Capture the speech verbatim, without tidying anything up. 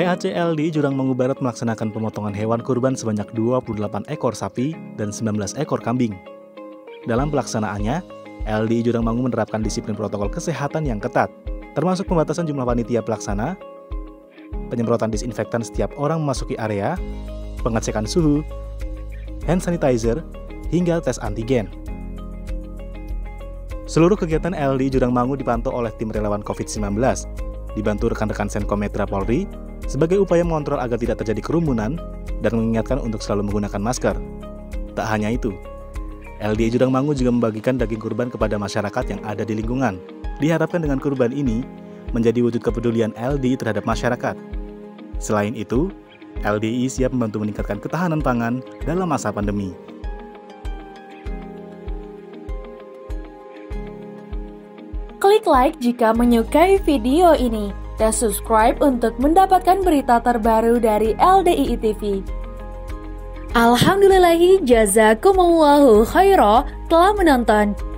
P A C L D I Jurangmangu Barat melaksanakan pemotongan hewan kurban sebanyak dua puluh delapan ekor sapi dan sembilan belas ekor kambing. Dalam pelaksanaannya, L D I Jurangmangu menerapkan disiplin protokol kesehatan yang ketat, termasuk pembatasan jumlah panitia pelaksana, penyemprotan disinfektan setiap orang memasuki area, pengecekan suhu, hand sanitizer, hingga tes antigen. Seluruh kegiatan L D I Jurangmangu dipantau oleh tim relawan covid sembilan belas, dibantu rekan-rekan Senkometra Polri, sebagai upaya mengontrol agar tidak terjadi kerumunan dan mengingatkan untuk selalu menggunakan masker. Tak hanya itu, L D I Jurangmangu juga membagikan daging kurban kepada masyarakat yang ada di lingkungan. Diharapkan dengan kurban ini menjadi wujud kepedulian L D I terhadap masyarakat. Selain itu, L D I siap membantu meningkatkan ketahanan pangan dalam masa pandemi. Klik like jika menyukai video ini, dan subscribe untuk mendapatkan berita terbaru dari L D I T V. Alhamdulillahi jazakumullahu khairah telah menonton.